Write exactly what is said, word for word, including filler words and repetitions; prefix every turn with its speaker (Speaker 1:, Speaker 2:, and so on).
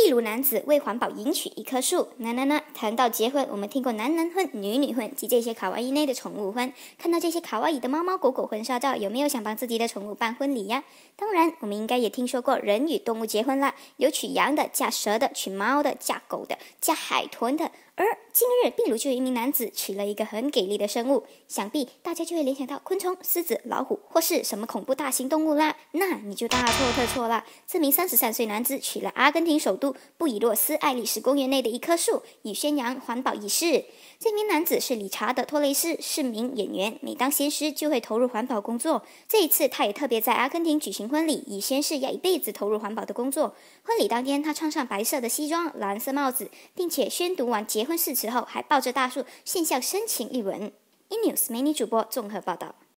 Speaker 1: 秘鲁男子为环保迎娶一棵树。那那那，谈到结婚，我们听过男男婚、女女婚及这些卡哇伊内的宠物婚。看到这些卡哇伊的猫猫狗狗婚纱照，有没有想帮自己的宠物办婚礼呀？当然，我们应该也听说过人与动物结婚啦，有娶羊的、嫁蛇的、娶猫的、嫁狗的、嫁海豚的。而近日，秘鲁就有一名男子娶了一个很给力的生物，想必大家就会联想到昆虫、狮子、老虎或是什么恐怖大型动物啦。那你就大错特错啦！这名三十三岁男子娶了阿根廷首都布宜诺斯艾利斯公园内的一棵树，以宣扬环保仪式。这名男子是理查德·托雷斯，是名演员，每当仙师就会投入环保工作。这一次，他也特别在阿根廷举行婚礼，以宣誓要一辈子投入环保的工作。婚礼当天，他穿上白色的西装、蓝色帽子，并且宣读完结婚誓词后，还抱着大树献向深情一吻。E-News 美女主播综合报道。